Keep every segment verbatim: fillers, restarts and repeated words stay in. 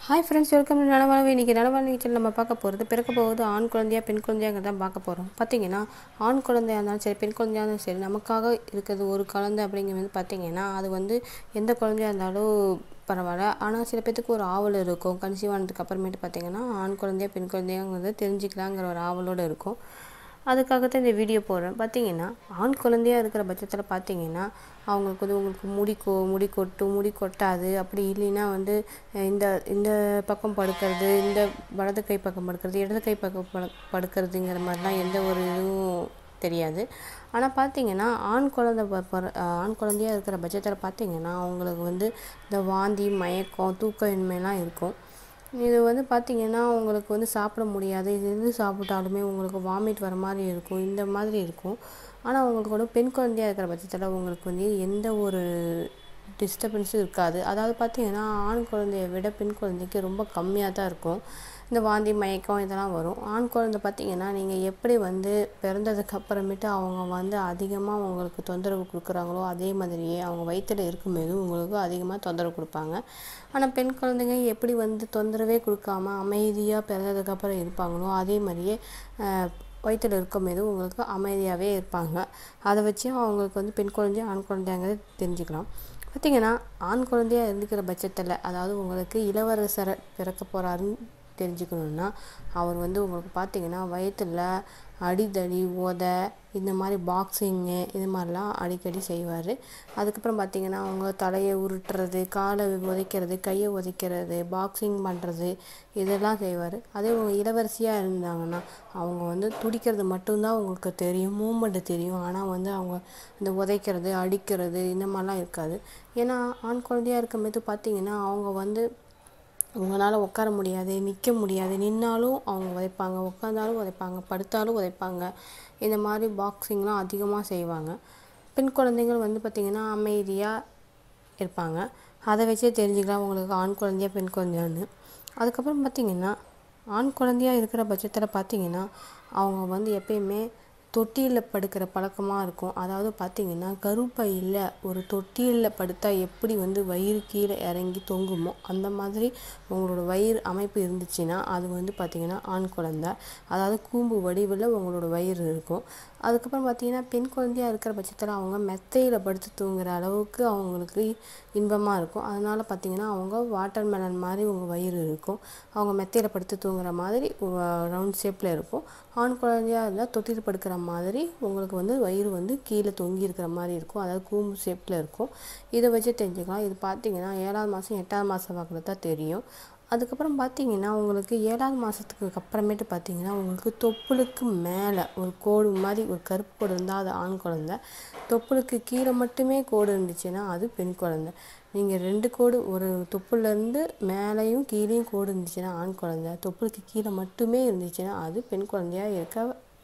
Hi friends, welcome to நலவாழ்வு. இன்றைக்கி நலவாழ்வு நிகழ்ச்சியில் நம்ம பார்க்க போகிறது பிறக்க போகுது ஆண் குழந்தையா பெண் குழந்தையாங்கிறத தான் பார்க்க போகிறோம். பார்த்திங்கன்னா ஆண் குழந்தையாக இருந்தாலும் சரி, பெண் குழந்தையாக இருந்தாலும் சரி, நமக்காக இருக்கிறது ஒரு குழந்தை அப்படிங்கிறது பார்த்திங்கன்னா அது வந்து எந்த குழந்தையாக இருந்தாலும் பரவாயில்ல. ஆனால் சில பேத்துக்கு ஒரு ஆவல் இருக்கும். கன்சீவ் ஆனதுக்கு அப்புறமேட்டு பார்த்திங்கன்னா ஆண் குழந்தையா பெண் குழந்தையாங்கிறத தெரிஞ்சுக்கலாங்கிற ஒரு ஆவலோடு இருக்கும். அதுக்காகத்தான் இந்த வீடியோ போடுறேன். பார்த்திங்கன்னா ஆண் குழந்தையாக இருக்கிற பட்சத்தில் பார்த்திங்கன்னா அவங்களுக்கு வந்து உங்களுக்கு முடி கொ முடி கொட்டும், முடி கொட்டாது. அப்படி இல்லைன்னா வந்து இந்த இந்த பக்கம் படுக்கிறது, இந்த வலது கை பக்கம் படுக்கிறது, இடது கை பக்கம் படு படுக்கிறதுங்கிற மாதிரிலாம் எந்த ஒரு இதுவும் தெரியாது. ஆனால் பார்த்திங்கன்னா ஆண் குழந்தை பிற ஆண் குழந்தையாக இருக்கிற பட்சத்தில் பார்த்திங்கன்னா அவங்களுக்கு வந்து இந்த வாந்தி, மயக்கம், தூக்கமின்மைலாம் இருக்கும். இது வந்து பார்த்திங்கன்னா உங்களுக்கு வந்து சாப்பிட முடியாது. இது எது சாப்பிட்டாலுமே உங்களுக்கு வாமிட் வர மாதிரி இருக்கும், இந்த மாதிரி இருக்கும். ஆனால் உங்களுக்கு வந்து பெண் குழந்தையாக இருக்கிற பட்சத்தில் உங்களுக்கு வந்து எந்த ஒரு டிஸ்டர்பன்ஸும் இருக்காது. அதாவது பார்த்திங்கன்னா ஆண் குழந்தைய விட பெண் குழந்தைக்கு ரொம்ப கம்மியாக தான் இருக்கும் இந்த வாந்தி, மயக்கம் இதெல்லாம் வரும். ஆண் குழந்தை பார்த்திங்கன்னா நீங்கள் எப்படி வந்து பிறந்ததுக்கு அப்புறமேட்டு அவங்க வந்து அதிகமாக உங்களுக்கு தொந்தரவு கொடுக்குறாங்களோ அதே மாதிரியே அவங்க வயிற்றில் இருக்கும்போது உங்களுக்கு அதிகமாக தொந்தரவு கொடுப்பாங்க. ஆனால் பெண் குழந்தைங்க எப்படி வந்து தொந்தரவே கொடுக்காம அமைதியாக பிறந்ததுக்கப்புறம் இருப்பாங்களோ அதே மாதிரியே வயிற்றில் இருக்கும்போது உங்களுக்கு அமைதியாகவே இருப்பாங்க. அதை வச்சு அவங்களுக்கு வந்து பெண் குழந்தையா ஆண் குழந்தைங்கிறது தெரிஞ்சுக்கலாம். பார்த்திங்கன்னா ஆண் குழந்தையாக இருந்துக்கிற பட்சத்தில், அதாவது உங்களுக்கு இளவரசரை பிறக்க போகிறாருன்னு தெரிஞ்சுக்கணுன்னா அவர் வந்து உங்களுக்கு பார்த்திங்கன்னா வயிற்றில் அடிதடி, உதை, இந்த மாதிரி பாக்ஸிங்கு இது மாதிரிலாம் அடிக்கடி செய்வார். அதுக்கப்புறம் பார்த்திங்கன்னா அவங்க தலையை உருட்டுறது, காலை உதைக்கிறது, கையை உதைக்கிறது, பாக்ஸிங் பண்ணுறது இதெல்லாம் செய்வார். அதே அவங்க இளவரசியாக இருந்தாங்கன்னா அவங்க வந்து துடிக்கிறது மட்டும்தான் உங்களுக்கு தெரியும், மூமெண்ட்டு தெரியும். ஆனால் வந்து அவங்க இந்த உதைக்கிறது, அடிக்கிறது இந்த மாதிரிலாம் இருக்காது. ஏன்னா ஆண் குழந்தையாக இருக்கும்போது பார்த்திங்கன்னா அவங்க வந்து அவங்களால உட்கார முடியாது, நிற்க முடியாது. நின்னாலும் அவங்க உதைப்பாங்க, உட்காந்தாலும் உதைப்பாங்க, படுத்தாலும் உதைப்பாங்க. இந்த மாதிரி பாக்ஸிங்லாம் அதிகமாக செய்வாங்க. பெண் குழந்தைகள் வந்து பார்த்திங்கன்னா அமைதியாக இருப்பாங்க. அதை வச்சே தெரிஞ்சுக்கலாம் உங்களுக்கு ஆண் குழந்தையா பெண் குழந்தையான்னு. அதுக்கப்புறம் பார்த்திங்கன்னா ஆண் குழந்தையாக இருக்கிற பட்சத்தில் பார்த்திங்கன்னா அவங்க வந்து எப்பயுமே தொட்டிலில் படுக்கிற பழக்கமாக இருக்கும். அதாவது பார்த்திங்கன்னா கருப்பையில் ஒரு தொட்டிலில் படுத்தால் எப்படி வந்து வயிறு கீழே இறங்கி தொங்குமோ அந்த மாதிரி உங்களோட வயிறு அமைப்பு இருந்துச்சுன்னா அது வந்து பார்த்திங்கன்னா ஆண் குழந்தை. அதாவது கூம்பு வடிவில் உங்களோட வயிறு இருக்கும். அதுக்கப்புறம் பார்த்திங்கன்னா பெண் குழந்தையாக இருக்கிற பட்சத்தில் அவங்க மெத்தையில் படுத்து தூங்குகிற அளவுக்கு அவங்களுக்கு இன்பமாக இருக்கும். அதனால் பார்த்திங்கன்னா அவங்க வாட்டர் மெலன் மாதிரி உங்கள் வயிறு இருக்கும். அவங்க மெத்தையில் படுத்து தூங்குகிற மாதிரி ரவுண்ட் ஷேப்பில் இருக்கும். ஆண் குழந்தையாக இருந்தால் தொட்டில் படுக்கிற மாதிரி உங்களுக்கு வந்து வயிறு வந்து கீழே தொங்கி இருக்கிற மாதிரி இருக்கும். அதாவது கூம்பு ஷேப்பில் இருக்கும். இதை வச்சு தெரிஞ்சுக்கலாம். இது பார்த்திங்கன்னா ஏழாவது மாதம் எட்டாவது மாதம் வாக்கில் தான் தெரியும். அதுக்கப்புறம் பார்த்திங்கன்னா உங்களுக்கு ஏழாவது மாதத்துக்கு அப்புறமேட்டு பார்த்திங்கன்னா உங்களுக்கு தொப்புளுக்கு மேலே ஒரு கோடு மாதிரி ஒரு கருப்பு கோடு இருந்தால் அது ஆண் குழந்தை. தொப்புளுக்கு கீழே மட்டுமே கோடு இருந்துச்சுன்னா அது பெண் குழந்தை. நீங்கள் ரெண்டு கோடு, ஒரு தொப்புலேருந்து மேலேயும் கீழேயும் கோடு இருந்துச்சுன்னா ஆண் குழந்தை. தொப்புளுக்கு கீழே மட்டுமே இருந்துச்சுன்னா அது பெண் குழந்தையாக இருக்க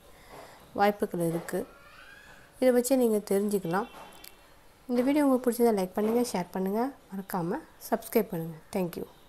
வாய்ப்புகள் இருக்குது. இதை வச்சு நீங்கள் தெரிஞ்சுக்கலாம். இந்த வீடியோ உங்களுக்கு பிடிச்சதை லைக் பண்ணுங்கள், ஷேர் பண்ணுங்கள், மறக்காமல் சப்ஸ்கிரைப் பண்ணுங்கள். தேங்க்யூ.